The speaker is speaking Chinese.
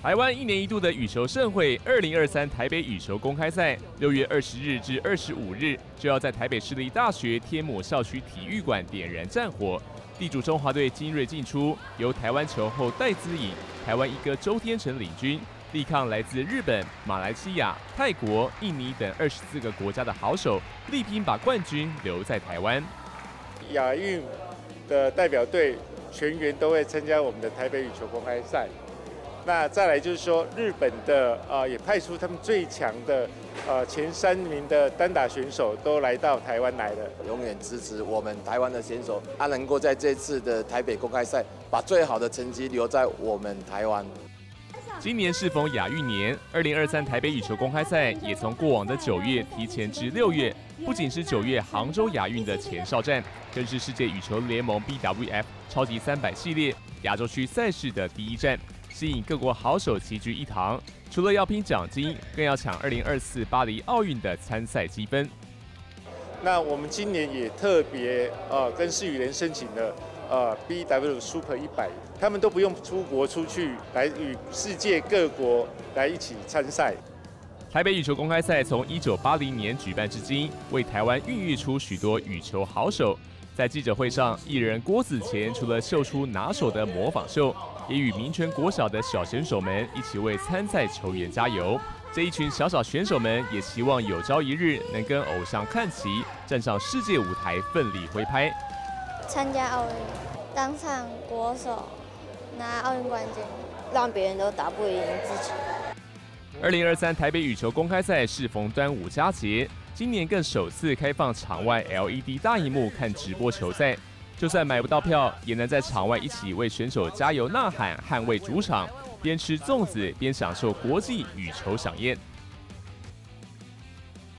台湾1年1度的羽球盛会2023台北羽球公开赛，6月20日至25日就要在台北市立大学天母校区体育馆点燃战火。地主中华队精锐进出，由台湾球后戴资颖、台湾一哥周天成领军，力抗来自日本、马来西亚、泰国、印尼等24个国家的好手，力拼把冠军留在台湾。 亚运的代表队全员都会参加我们的台北羽球公开赛。那再来就是说，日本的也派出他们最强的前3名的单打选手都来到台湾来了。 永远支持我们台湾的选手，他能够在这次的台北公开赛把最好的成绩留在我们台湾。 今年适逢亚运年，2023台北羽球公开赛也从过往的9月提前至6月，不仅是9月杭州亚运的前哨战，更是世界羽球联盟 BWF 超级300系列亚洲区赛事的第一站。吸引各国好手齐聚一堂，除了要拼奖金，更要抢2024巴黎奥运的参赛积分。 那我们今年也特别跟世羽联申请了BW Super 100，他们都不用出国出去，来与世界各国来一起参赛。 台北羽球公开赛从1980年举办至今，为台湾孕育出许多羽球好手。在记者会上，艺人郭子乾除了秀出拿手的模仿秀，也与民权国小的小选手们一起为参赛球员加油。这一群小选手们也希望有朝一日能跟偶像看齐，站上世界舞台奋力挥拍。 参加奥运，当上国手，拿奥运冠军， 让别人都打不赢自己。 2023台北羽球公开赛适逢端午佳节，今年更首次开放场外 LED 大萤幕看直播球赛。就算买不到票，也能在场外一起为选手加油呐喊，捍卫主场，边吃粽子边享受国际羽球飨宴。